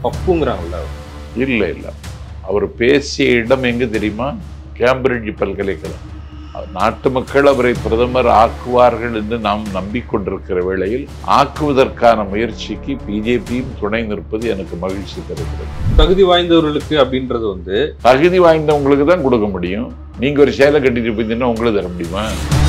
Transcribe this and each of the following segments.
பப்புங்கிறாங்கல்ல? இல்லை இல்லை, அவர் பேசிய இடம் எங்கே தெரியுமா? கேம்பிரிட்ஜ் பல்கலைக்கழகம். நாட்டு மக்கள் அவரை பிரதமர் ஆக்குவார்கள் என்று நாம் நம்பிக்கொண்டிருக்கிற வேளையில் ஆக்குவதற்கான முயற்சிக்கு பிஜேபியும் துணை நிற்பது எனக்கு மகிழ்ச்சி தருகிறது. தகுதி வாய்ந்தவர்களுக்கு அப்படின்றது தகுதி வாய்ந்தவங்களுக்கு தான் கொடுக்க முடியும். நீங்க ஒரு சேலை கட்டிட்டு போயிருந்தீங்கன்னா உங்களுக்கு தர முடியுமா?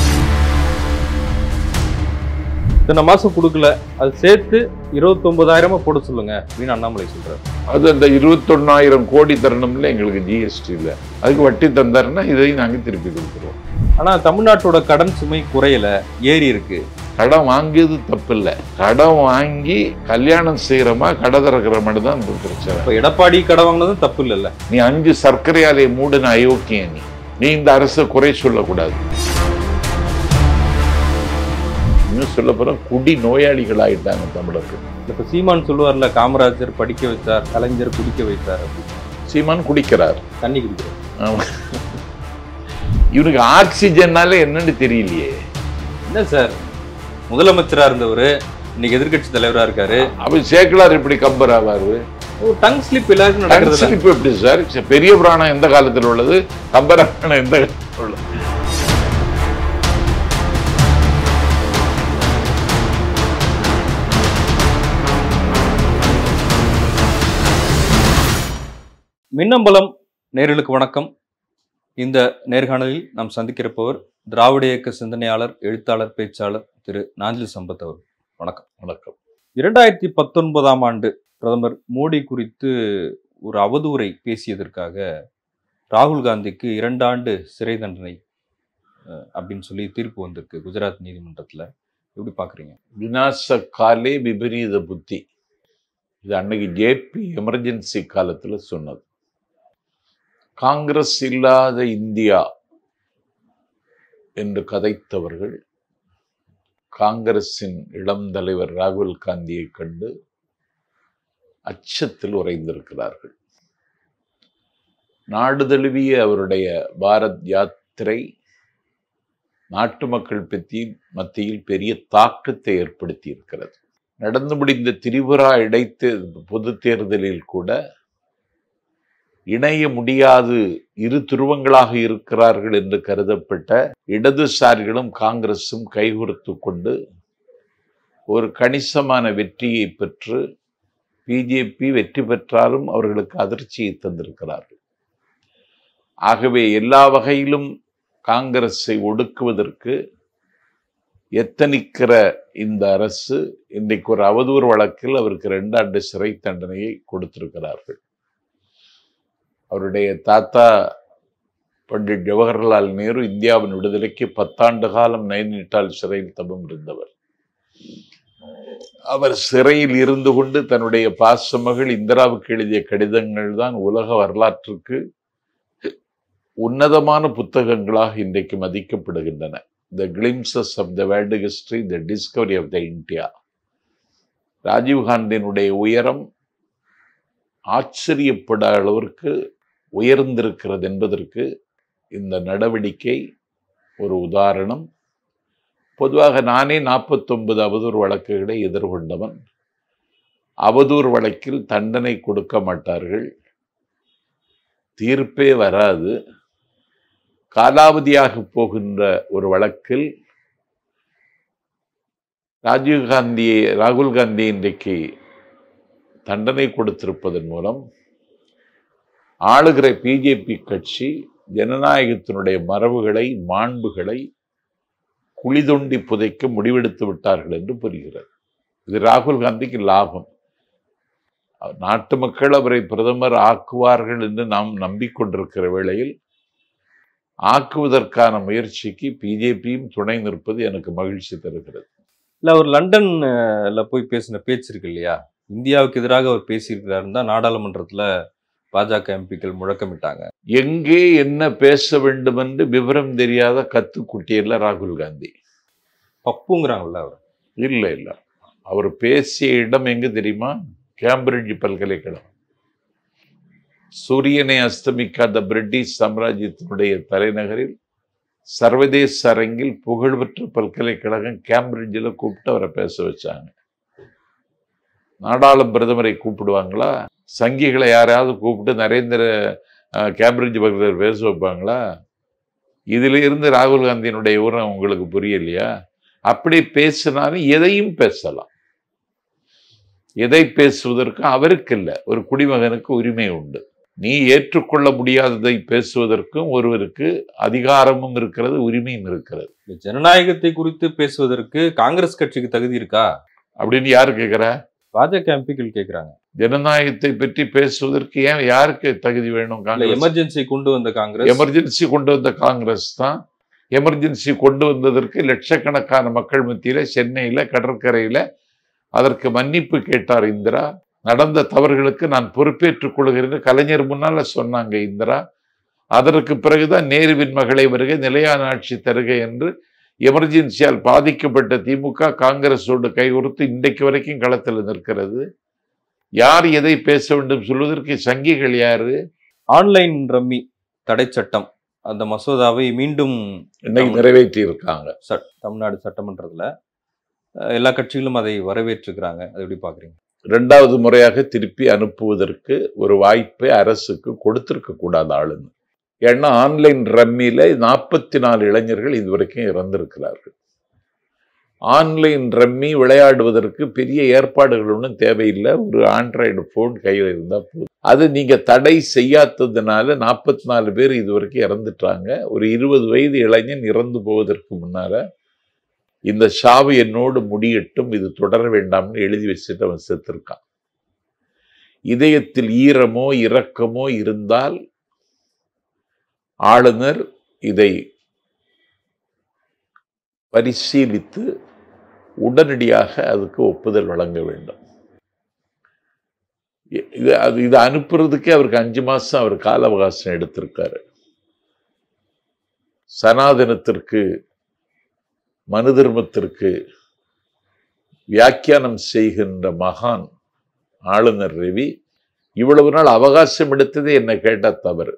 இத்தனை மாசம் கொடுக்கல, அது சேர்த்து 29,000 போட சொல்லுங்க அப்படின்னு அண்ணாமலை சொல்றாரு. அது அந்த 21,000 கோடி தரணும்ல, எங்களுக்கு ஜிஎஸ்டி இல்லை, அதுக்கு வட்டி தந்தாருன்னா இதையும் நாங்கள் திருப்பி கொடுத்துருவோம். ஆனா தமிழ்நாட்டோட கடன் சுமை குறையல, ஏறி இருக்கு. கடன் வாங்கியது தப்பு இல்லை, கடன் வாங்கி கல்யாணம் செய்யறமா கடை திறக்கிற மாதிரி தான் பிரச்சனை. இப்ப எடப்பாடி கடை வாங்கினதும் தப்பு இல்லைல்ல? நீ 5 சர்க்கரை ஆலையை மூடுன அயோக்கிய, நீ இந்த அரசை குறை சொல்லக்கூடாது. இன்னும் சொல்ல போற குடி நோயாளிகள் ஆயிட்டாங்க தமிழர்கள். இப்ப சீமான் சொல்லுவார்ல, காமராஜர் படிக்க வைத்தார், கலைஞர் குடிக்க வைத்தார். சீமான் குடிக்கிறார், தண்ணி குடிக்கிறார். ஆமா, இவனுக்கு ஆக்சிஜன்னால என்னன்னு தெரியலையே. என்ன சார், முதலமைச்சரா இருந்தவர் இன்னைக்கு எதிர்கட்சி தலைவரா இருக்காரு. அப்ப சேக்கலார் எப்படி கம்பர் ஆவாரு? டங் ஸ்லிப் எல்லாருக்கும் நடக்கிறது. ஸ்லிப் எப்படி சார்? பெரிய புராணம் எந்த காலத்தில் உள்ளது, கம்பராமாயணம் எந்த காலத்தில் உள்ளது? மின்னம்பலம் நேயர்களுக்கு வணக்கம். இந்த நேர்காணலில் நாம் சந்திக்கிறப்பவர் திராவிட இயக்க சிந்தனையாளர், எழுத்தாளர், பேச்சாளர் திரு நாஞ்சில் சம்பத் அவர். வணக்கம். வணக்கம். 2019ஆம் ஆண்டு பிரதமர் மோடி குறித்து ஒரு அவதூறை பேசியதற்காக ராகுல் காந்திக்கு 2 ஆண்டு சிறை தண்டனை அப்படின்னு சொல்லி தீர்ப்பு வந்திருக்கு குஜராத் நீதிமன்றத்தில். எப்படி பார்க்குறீங்க? விநாச காலே விபரீத புத்தி, இது அன்னைக்கு ஜேபி எமர்ஜென்சி காலத்தில் சொன்னது. காங்கிரஸ் இல்லாத இந்தியா என்று கதைத்தவர்கள் காங்கிரசின் இளம் தலைவர் ராகுல் காந்தியை கண்டு அச்சத்தில் உறைந்திருக்கிறார்கள். நாடு தழுவிய அவருடைய பாரத் யாத்திரை நாட்டு மக்கள் மத்தியில் பெரிய தாக்கத்தை ஏற்படுத்தி இருக்கிறது. நடந்து முடிந்த திரிபுரா பொது தேர்தலில் கூட இணைய முடியாது, இரு துருவங்களாக இருக்கிறார்கள் என்று கருதப்பட்ட இடதுசாரிகளும் காங்கிரசும் கைகோர்த்து கொண்டு ஒரு கணிசமான வெற்றியை பெற்று பிஜேபி வெற்றி பெற்றாலும் அவர்களுக்கு அதிர்ச்சியை தந்திருக்கிறார்கள். ஆகவே எல்லா வகையிலும் காங்கிரஸை ஒடுக்குவதற்கு எத்தனிக்கிற இந்த அரசு இன்றைக்கு ஒரு அவதூறு வழக்கில் அவருக்கு 2 ஆண்டு சிறை தண்டனையை கொடுத்திருக்கிறார்கள். அவருடைய தாத்தா பண்டிட் ஜவஹர்லால் நேரு இந்தியாவின் விடுதலைக்கு 10 ஆண்டு காலம் நைனிட்டால் சிறையில் தபம் இருந்தவர். அவர் சிறையில் இருந்து கொண்டு தன்னுடைய பாசமகள் இந்திராவுக்கு எழுதிய கடிதங்கள் தான் உலக வரலாற்றுக்கு உன்னதமான புத்தகங்களாக இன்றைக்கு மதிக்கப்படுகின்றன. The glimpses of the world history, the discovery of the India. Rajiv காந்தியினுடைய உயரம் ஆச்சரியப்பட அளவிற்கு உயர்ந்திருக்கிறது என்பதற்கு இந்த நடவடிக்கை ஒரு உதாரணம். பொதுவாக நானே 49 அவதூறு வழக்குகளை எதிர்கொண்டவன். அவதூறு வழக்கில் தண்டனை கொடுக்க மாட்டார்கள், தீர்ப்பே வராது. காலாவதியாக போகின்ற ஒரு வழக்கில் ராகுல் காந்தி இன்றைக்கு தண்டனை கொடுத்திருப்பதன் மூலம் ஆளுகிற பிஜேபி கட்சி ஜனநாயகத்தினுடைய மரபுகளை, மாண்புகளை குழி தோண்டி புதைக்க முடிவெடுத்து விட்டார்கள் என்று புரிகிறது. இது ராகுல் காந்திக்கு லாபம். நாட்டு மக்கள் அவரை பிரதமர் ஆக்குவார்கள் என்று நாம் நம்பிக்கொண்டிருக்கிற வேளையில் ஆக்குவதற்கான முயற்சிக்கு பிஜேபியும் துணை நிற்பது எனக்கு மகிழ்ச்சி தருகிறது. இல்லை, அவர் லண்டன்ல போய் பேசின பேச்சு இருக்கு இல்லையா, இந்தியாவுக்கு எதிராக அவர் பேசியிருக்கிறாருன்னு தான் நாடாளுமன்றத்தில் பாஜக எம்பிக்கள் முழக்கமிட்டாங்க. எங்கே என்ன பேச வேண்டும் என்று விவரம் தெரியாத கத்துக்குட்டியல்ல ராகுல் காந்தி. பப்புங்கிறாங்கல்ல அவர்? இல்லை இல்லை, அவர் பேசிய இடம் எங்க தெரியுமா? கேம்பிரிட்ஜ் பல்கலைக்கழகம். சூரியனை அஸ்தமிக்காத பிரிட்டிஷ் சாம்ராஜ்யத்தினுடைய தலைநகரில் சர்வதேச அரங்கில் புகழ்பெற்ற பல்கலைக்கழகம் கேம்பிரிட்ஜில் கூப்பிட்டு அவரை பேச வச்சாங்க. நாடாளும் பிரதமரை கூப்பிடுவாங்களா? சங்கிகளை யாராவது கூப்பிட்டு நரேந்திர கேம்பிரிட்ஜ் பக்கத்தில் பேச வைப்பாங்களா? இதுல இருந்து ராகுல் காந்தியினுடைய விவரம் உங்களுக்கு புரியலையா? அப்படி பேசினாலும் எதையும் பேசலாம். எதை பேசுவதற்கு அவருக்கு இல்லை, ஒரு குடிமகனுக்கு உரிமை உண்டு. நீ ஏற்றுக்கொள்ள முடியாததை பேசுவதற்கும் ஒருவருக்கு அதிகாரமும் இருக்கிறது, உரிமையும் இருக்கிறது. ஜனநாயகத்தை குறித்து பேசுவதற்கு காங்கிரஸ் கட்சிக்கு தகுதி இருக்கா அப்படின்னு யாரு கேட்கிறா? பாஜக எம்பிக்கள் கேட்கிறாங்க. ஜனநாயகத்தை பற்றி பேசுவதற்கு ஏன் யாருக்கு தகுதி வேணும்? எமர்ஜென்சி கொண்டு வந்த காங்கிரஸ், எமர்ஜென்சி கொண்டு வந்த காங்கிரஸ் தான். எமர்ஜென்சி கொண்டு வந்ததற்கு லட்சக்கணக்கான மக்கள் மத்தியில சென்னையில கடற்கரையில அதற்கு மன்னிப்பு கேட்டார் இந்திரா. நடந்த தவறுகளுக்கு நான் பொறுப்பேற்றுக் கொள்கிறேன் கலைஞர் முன்னால சொன்னாங்க இந்திரா. அதற்கு பிறகுதான் நேருவின் மகளை வருகை, நிலையான ஆட்சி தருகை என்று எமர்ஜென்சியால் பாதிக்கப்பட்ட திமுக காங்கிரஸோடு கைகோர்த்து இன்றைக்கு வரைக்கும் களத்தில் நிற்கிறது. யார் எதை பேச வேண்டும் சொல்வதற்கு சங்கிகள் யாரு? ஆன்லைன் ரம்மி தடை சட்டம், அந்த மசோதாவை மீண்டும் இன்னைக்கு நிறைவேற்றி இருக்காங்க தமிழ்நாடு சட்டமன்றத்துல. எல்லா கட்சிகளும் அதை வரவேற்றுக்கிறாங்க. அதை எப்படி பாக்குறீங்க? 2வது முறையாக திருப்பி அனுப்புவதற்கு ஒரு வாய்ப்பை அரசுக்கு கொடுத்திருக்க கூடாது ஆளுங்க. ஏன்னா ஆன்லைன் ரம்மியில 44 இளைஞர்கள் இதுவரைக்கும் இறந்திருக்கிறார்கள். ஆன்லைன் ரம்மி விளையாடுவதற்கு பெரிய ஏற்பாடுகள் ஒன்றும் தேவையில்லை. ஒரு ஆண்ட்ராய்டு போன் கையில் இருந்தால் போதும். அது நீங்க தடை செய்யாததுனால 44 பேர் இதுவரைக்கும் இறந்துட்டாங்க. ஒரு 20 வயது இளைஞன் இறந்து போவதற்கு முன்னால இந்த சாவு என்னோடு முடியட்டும், இது தொடர வேண்டாம்னு எழுதி வச்சுட்டு அவன் செத்துருக்கான். இதயத்தில் ஈரமோ இரக்கமோ இருந்தால் ஆளுநர் இதை பரிசீலித்து உடனடியாக அதுக்கு ஒப்புதல் வழங்க வேண்டும். இது அனுப்புறதுக்கே அவருக்கு 5 மாசம் அவர் கால அவகாசம் எடுத்திருக்காரு. சனாதனத்திற்கு, மனு தர்மத்திற்கு வியாக்கியானம் செய்கின்ற மகான் ஆளுநர் ரவி இவ்வளவு நாள் அவகாசம் எடுத்ததே என்ன கேட்ட தவறு.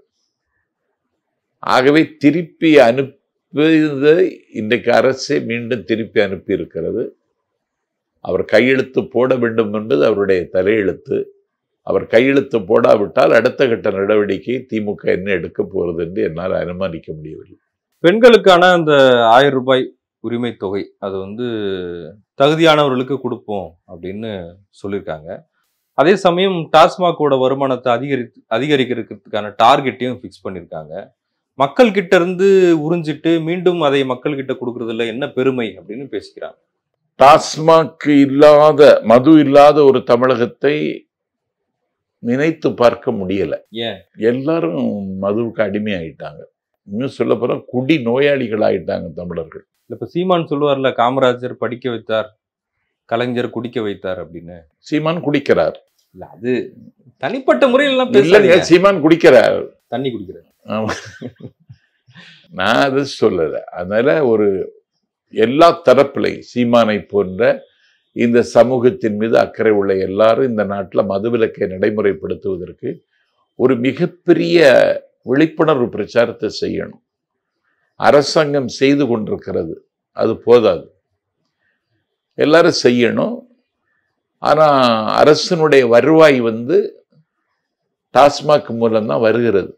ஆகவே திருப்பி அனுப்பியதை இன்றைக்கு அரசே மீண்டும் திருப்பி அனுப்பி இருக்கிறது. அவர் கையெழுத்து போட வேண்டும் என்பது அவருடைய தலையெழுத்து. அவர் கையெழுத்து போடாவிட்டால் அடுத்த கட்ட நடவடிக்கை திமுக என்ன எடுக்க போகிறது என்று என்னால் அனுமானிக்க முடியவில்லை. பெண்களுக்கான அந்த 1000 ரூபாய் உரிமை தொகை அது தகுதியானவர்களுக்கு கொடுப்போம் அப்படின்னு சொல்லியிருக்காங்க. அதே சமயம் டாஸ்மாகோட வருமானத்தை அதிகரிக்கிறதுக்கான டார்கெட்டையும் ஃபிக்ஸ் பண்ணியிருக்காங்க. மக்கள் கிட்ட இருந்து உறிஞ்சிட்டு மீண்டும் அதை மக்கள் கிட்ட கொடுக்கறதுல என்ன பெருமை அப்படின்னு பேசிக்கிறாங்க. டாஸ்மாக் இல்லாத, மது இல்லாத ஒரு தமிழகத்தை நினைத்து பார்க்க முடியல. ஏன்? எல்லாரும் மதுவுக்கு அடிமையாயிட்டாங்க. இன்னும் சொல்ல போற குடி நோயாளிகள் ஆயிட்டாங்க தமிழர்கள். இப்ப சீமான் சொல்லுவார்ல, காமராஜர் படிக்க வைத்தார், கலைஞர் குடிக்க வைத்தார் அப்படின்னு. சீமான் குடிக்கிறார். இல்ல, அது தனிப்பட்ட முறையில் இல்லைங்க, சீமான் குடிக்கிறார், தண்ணி குடிக்கிறார். நான் அது சொல்லல. அதனால ஒரு எல்லா தரப்பிலையும் சீமானை போன்ற இந்த சமூகத்தின் மீது அக்கறை உள்ள எல்லாரும் இந்த நாட்டில் மதுவிலக்கை நடைமுறைப்படுத்துவதற்கு ஒரு மிகப்பெரிய விழிப்புணர்வு பிரச்சாரத்தை செய்யணும். அரசாங்கம் செய்து கொண்டிருக்கிறது, அது போதாது, எல்லாரும் செய்யணும். ஆனா அரசனுடைய வருவாய் டாஸ்மாக் மூலம்தான் வருகிறது.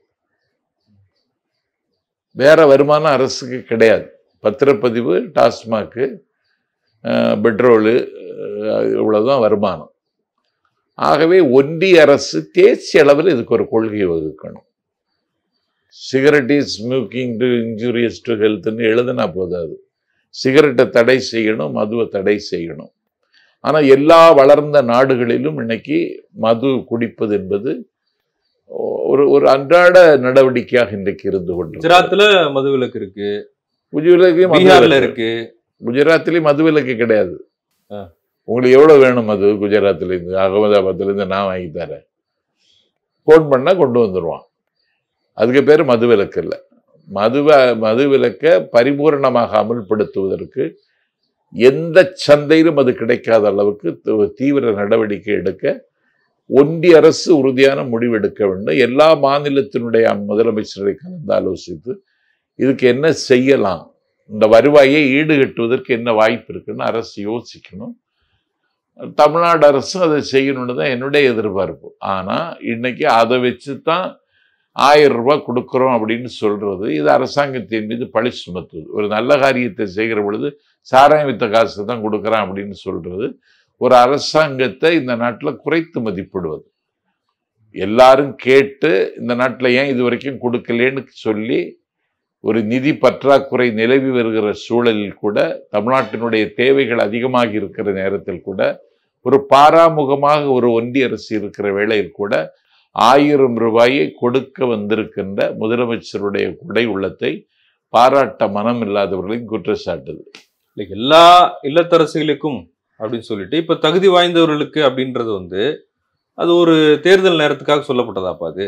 வேற வருமானம் அரசுக்கு கிடையாது. பத்திரப்பதிவு, டாஸ்மாக்கு, பெட்ரோலு, இவ்வளவுதான் வருமானம். ஆகவே ஒன்றிய அரசு தேசிய அளவில் இதுக்கு ஒரு கொள்கை வகுக்கணும். Cigarette is smoking to injurious to ஹெல்த்னு எழுதுனா போதாது. சிகரெட்டை தடை செய்யணும், மதுவை தடை செய்யணும். ஆனால் எல்லா வளர்ந்த நாடுகளிலும் இன்னைக்கு மது குடிப்பது என்பது ஒரு அன்றாட நடவடிக்கையாக இன்றைக்கு இருந்து கொண்டு. குஜராத்ல மதுவிலக்கு இருக்கு, பீகார்ல இருக்கு. குஜராத்லயும் மதுவிலக்கு கிடையாது. உங்களுக்கு எவ்வளவு வேணும் மது? குஜராத்ல இருந்து, அகமதாபாத்ல இருந்து நான் வாங்கி தரேன். போன் பண்ணா கொண்டு வந்துடுவான். அதுக்கு பேர் மதுவிலக்கு இல்லை. மதுவிலக்கை பரிபூர்ணமாக அமல்படுத்துவதற்கு எந்த சந்தையிலும் அது கிடைக்காத அளவுக்கு தீவிர நடவடிக்கை எடுக்க ஒன்றிய அரசு உறுதியான முடிவு எடுக்க வேண்டும். எல்லா மாநிலத்தினுடைய முதலமைச்சரை கலந்து ஆலோசித்து இதுக்கு என்ன செய்யலாம், இந்த வருவாயை ஈடுகட்டுவதற்கு என்ன வாய்ப்பு இருக்குன்னு அரசு யோசிக்கணும். தமிழ்நாடு அரசும் அதை செய்யணும்னு தான் என்னுடைய எதிர்பார்ப்பு. ஆனா இன்னைக்கு அதை வச்சுதான் 1000 ரூபாய் கொடுக்குறோம் அப்படின்னு சொல்றது இது அரசாங்கத்தின் மீது பழி சுமத்துவது. ஒரு நல்ல காரியத்தை செய்கிற பொழுது சாராயம் வித்த காசு தான் கொடுக்குறான் அப்படின்னு சொல்றது ஒரு அரசாங்கத்தை இந்த நாட்டில் குறைத்து மதிப்பிடுவது. எல்லாரும் கேட்டு இந்த நாட்டில் ஏன் இது வரைக்கும் கொடுக்கலன்னு சொல்லி ஒரு நிதி பற்றாக்குறை நிலவி வருகிற சூழலில் கூட, தமிழ்நாட்டினுடைய தேவைகள் அதிகமாக இருக்கிற நேரத்தில் கூட, ஒரு பாராமுகமாக ஒரு ஒன்றிய அரசு இருக்கிற வேளையில் கூட 1000 ரூபாயை கொடுக்க வந்திருக்கின்ற முதலமைச்சருடைய கொடை உள்ளத்தை பாராட்ட மனம் இல்லாதவர்களையும் குற்றச்சாட்டுது. எல்லா இல்லத்தரசிகளுக்கும் அப்படின்னு சொல்லிட்டு இப்ப தகுதி வாய்ந்தவர்களுக்கு அப்படின்றது அது ஒரு தேர்தல் நேரத்துக்காக சொல்லப்பட்டதாப்பா? அது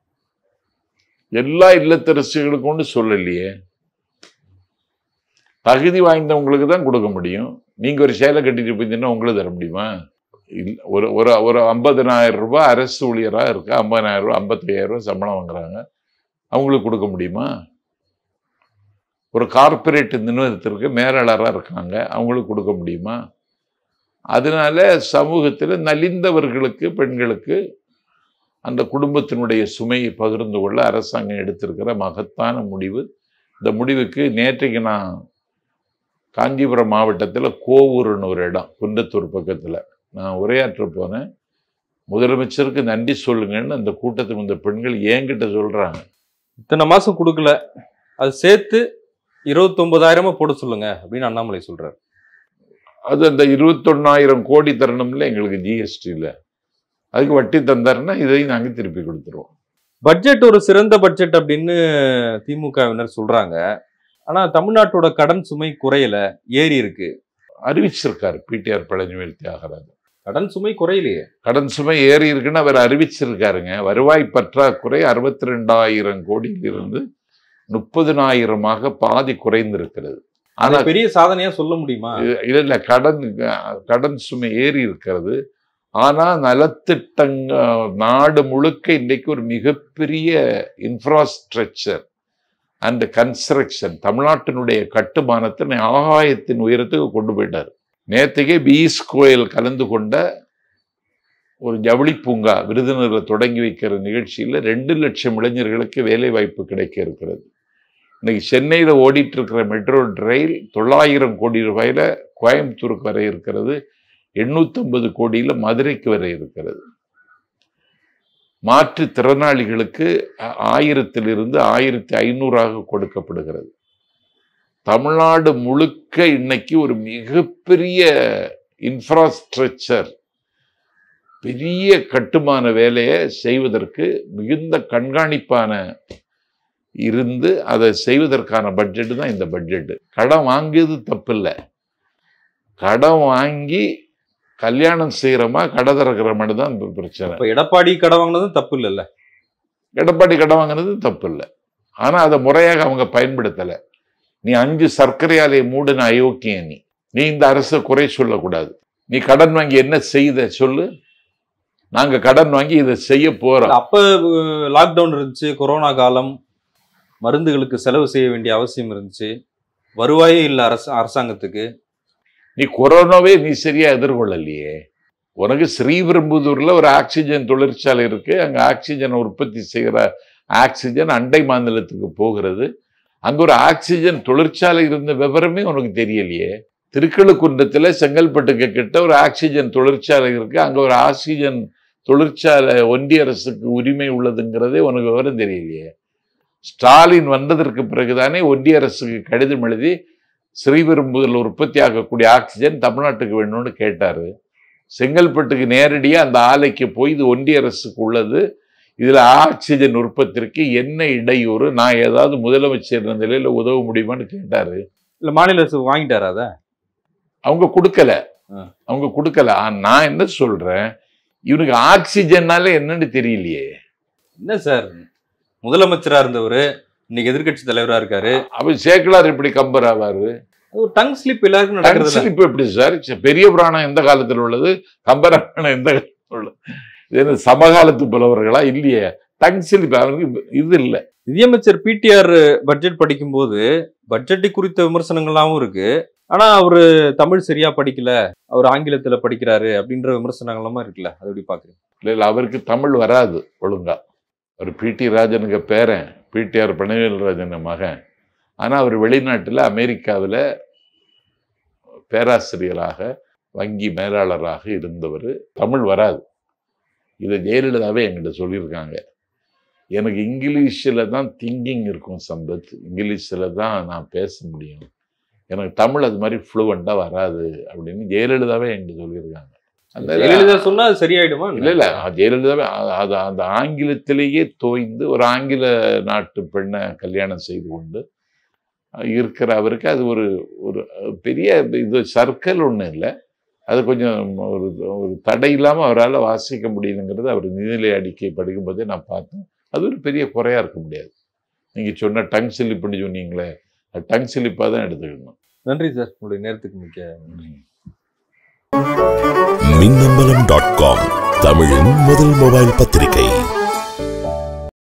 எல்லா இல்லத்தரசிகளுக்கும் சொல்லலையே. தகுதி வாய்ந்தவங்களுக்கு தான் கொடுக்க முடியும். நீங்க ஒரு சேலை கட்டிட்டு போயிருந்தீங்கன்னா உங்களுக்கு தர முடியுமா? ஒரு ஒரு ஒரு 50,000 ரூபாய் அரசு ஊழியரா இருக்கு, 50,000 ரூபாய் 55,000 ரூபாய் சம்பளம் வாங்குறாங்க, அவங்களுக்கு கொடுக்க முடியுமா? ஒரு கார்பரேட் நிறுவனத்திற்கு மேலாளராக இருக்காங்க, அவங்களுக்கு கொடுக்க முடியுமா? அதனால சமூகத்தில் நலிந்தவர்களுக்கு, பெண்களுக்கு அந்த குடும்பத்தினுடைய சுமையை பகிர்ந்து கொள்ள அரசாங்கம் எடுத்திருக்கிற மகத்தான முடிவு. இந்த முடிவுக்கு நேற்றைக்கு நான் காஞ்சிபுரம் மாவட்டத்தில் கோவூர்னு ஒரு இடம், குன்றத்தூர் பக்கத்தில் நான் உரையாற்ற போனேன். முதலமைச்சருக்கு நன்றி சொல்லுங்கன்னு அந்த கூட்டத்துக்கு இந்த பெண்கள் என்கிட்ட சொல்றாங்க. இத்தனை மாசம் கொடுக்கல, அது சேர்த்து 29,000 போட சொல்லுங்க அப்படின்னு அண்ணாமலை சொல்றாரு. அது அந்த 21,000 கோடி தரணும்ல எங்களுக்கு ஜிஎஸ்டியில், அதுக்கு வட்டி தந்தாருன்னா இதையும் நாங்கள் திருப்பி கொடுத்துருவோம். பட்ஜெட் ஒரு சிறந்த பட்ஜெட் அப்படின்னு திமுகவினர் சொல்றாங்க. ஆனா தமிழ்நாட்டோட கடன் சுமை குறையல, ஏறி இருக்கு. அறிவிச்சிருக்காரு PTR பழனிவேல் தியாகராஜன். கடன் சுமை குறையிலையே. கடன் சுமை ஏறி இருக்குன்னு அவர் அறிவிச்சிருக்காருங்க. வருவாய் பற்றாக்குறை 62,000 கோடியிலிருந்து 30,000 பாதி குறைந்திருக்கிறது. ஆனா பெரிய சாதனையா சொல்ல முடியுமா? இல்ல, கடன் சுமை ஏறி இருக்கிறது. ஆனா நலத்திட்டங்க நாடு முழுக்க இன்றைக்கு ஒரு மிகப்பெரிய இன்ஃப்ராஸ்ட்ரக்சர் அண்ட் கன்ஸ்ட்ரக்ஷன் தமிழ்நாட்டினுடைய கட்டுமானத்தை ஆகாயத்தின் உயரத்துக்கு கொண்டு போயிட்டார். நேற்றுக்கே பீஸ் கோயில் கலந்து கொண்ட ஒரு ஜவுளி பூங்கா விருதுநகரில் தொடங்கி வைக்கிற நிகழ்ச்சியில் 2 லட்சம் இளைஞர்களுக்கு வேலை வாய்ப்பு கிடைக்க இருக்கிறது. இன்னைக்கு சென்னையில் ஓடிட்டு இருக்கிற மெட்ரோ ரயில் 900 கோடி ரூபாயில கோயம்புத்தூருக்கு வரை இருக்கிறது, 850 கோடியில் மதுரைக்கு வரை இருக்கிறது. மாற்றுத்திறனாளிகளுக்கு 1000 1500 கொடுக்கப்படுகிறது. தமிழ்நாடு முழுக்க இன்னைக்கு ஒரு மிகப்பெரிய இன்ஃப்ராஸ்ட்ரக்சர், பெரிய கட்டுமான வேலையை செய்வதற்கு மிகுந்த கண்காணிப்பான இருந்து அதை செய்வதற்கான பட்ஜெட் தான் இந்த பட்ஜெட். கடன் வாங்கியது தப்பு இல்லை, கடன் வாங்கி கல்யாணம் செய்யறமா கடை திறக்கிற மாதிரி தான் பிரச்சனை. எடப்பாடி கடை வாங்கினதும் தப்பு இல்லைல்ல? எடப்பாடி கடை வாங்கினது தப்பு இல்லை, ஆனா அதை முறையாக அவங்க பயன்படுத்தலை. நீ 5 சர்க்கரை ஆலையை மூடின அயோக்கிய, நீ இந்த அரசை குறை சொல்லக்கூடாது. நீ கடன் வாங்கி என்ன செய்த சொல்லு. நாங்க கடன் வாங்கி இதை செய்ய போறோம். அப்ப லாக்டவுன் இருந்துச்சு, கொரோனா காலம், மருந்துகளுக்கு செலவு செய்ய வேண்டிய அவசியம் இருந்துச்சு, வருவாயே இல்லை அரசாங்கத்துக்கு. நீ கொரோனாவே நீ சரியா எதிர்கொள்ளலையே. உனக்கு ஸ்ரீபெரும்புதூர்ல ஒரு ஆக்சிஜன் தொழிற்சாலை இருக்கு, அங்க ஆக்சிஜன் உற்பத்தி செய்கிற ஆக்சிஜன் அண்டை மாநிலத்துக்கு போகிறது. அங்க ஒரு ஆக்சிஜன் தொழிற்சாலை இருந்த விவரமே உனக்கு தெரியலையே. திருக்கழுக்குன்றத்துல செங்கல்பட்டுக்கு கிட்ட ஒரு ஆக்சிஜன் தொழிற்சாலை இருக்கு, அங்க ஒரு ஆக்சிஜன் தொழிற்சாலை ஒன்றிய அரசுக்கு உரிமை உள்ளதுங்கிறதே உனக்கு விவரம் தெரியலையே. ஸ்டாலின் வந்ததற்கு பிறகுதானே ஒன்றிய அரசுக்கு கடிதம் எழுதி ஸ்ரீபெரும்புதூரில் உற்பத்தி ஆகக்கூடிய ஆக்சிஜன் தமிழ்நாட்டுக்கு வேணும்னு கேட்டாரு. செங்கல்பட்டுக்கு நேரடியாக அந்த ஆலைக்கு போய் இது ஒன்றிய அரசுக்கு உள்ளது, இதுல ஆக்சிஜன் உற்பத்திற்கு என்ன இடையூறு, நான் ஏதாவது முதலமைச்சர் நிலையில உதவ முடியுமான்னு கேட்டாரு. இல்ல மாநில அரசு வாங்கிட்டாரா? அதை அவங்க கொடுக்கல. நான் என்ன சொல்றேன், இவனுக்கு ஆக்சிஜன்னால என்னன்னு தெரியலையே. என்ன சார், முதலமைச்சரா இருந்தவர் இன்னைக்கு எதிர்கட்சி தலைவரா இருக்காரு. அவர் சேக்கலார் இப்படி கம்பர் ஆவாரு? டங் ஸ்லிப் எல்லாருக்கும் நடக்கிறது. ஸ்லிப் எப்படி சார்? பெரிய புராணம் எந்த காலத்தில் உள்ளது, கம்பராமாயணம் எந்த காலத்தில் உள்ளது? இது சமகாலத்து புலவர்களா? இல்லையே. டங் ஸ்லிப் அவருக்கு இது இல்லை. நிதியமைச்சர் PTR பட்ஜெட் படிக்கும்போது பட்ஜெட்டை குறித்த விமர்சனங்களாகவும் இருக்கு, ஆனா அவரு தமிழ் சரியா படிக்கல, அவர் ஆங்கிலத்துல படிக்கிறாரு அப்படின்ற விமர்சனங்களும் இருக்குல்ல, அது எப்படி பாக்குறீங்க? இல்லை அவருக்கு தமிழ் வராது ஒழுங்கா. அவர் பிடி ராஜனுக்கு பேரன், பிடிஆர் பனவேல்ராஜன் மகன். ஆனால் அவர் வெளிநாட்டில் அமெரிக்காவில் பேராசிரியராக வங்கி மேலாளராக இருந்தவர். தமிழ் வராது. இதை ஜெயலலிதாவே என்கிட்ட சொல்லியிருக்காங்க. எனக்கு இங்கிலீஷில் தான் திங்கிங் இருக்கும் சம்பத், இங்கிலீஷில் தான் நான் பேச முடியும், எனக்கு தமிழ் அது மாதிரி ஃப்ளூவெண்ட்டாக வராது அப்படின்னு ஜெயலலிதாவே என்கிட்ட சொல்லியிருக்காங்க. அந்த ஜெயலலிதா சொன்னா அது சரியாயிடுமா? இல்லை ஜெயலலிதாவே அது அந்த ஆங்கிலத்திலேயே தோய்ந்து ஒரு ஆங்கில நாட்டு பெண்ணை கல்யாணம் செய்து கொண்டு இருக்கிற அவருக்கு அது ஒரு ஒரு பெரிய இது சர்க்கிள் ஒன்றும் இல்லை. அது கொஞ்சம் ஒரு ஒரு தடை இல்லாமல் அவரால் வாசிக்க முடியணுங்கிறது அவர் நிதிநிலை அறிக்கை படிக்கும்போதே நான் பார்த்தேன். அது ஒரு பெரிய குறையாக இருக்க முடியாது. நீங்கள் சொன்ன டங் ஸ்லிப்னு சொன்னீங்களே, அது டங் ஸ்லிப்பாக தான் எடுத்துக்கணும். நன்றி சார், உங்களுடைய நேரத்துக்கு மிக்க நன்றி. மின்னம்பலம்.com தமிழின் முதல் மொபைல் பத்திரிகை.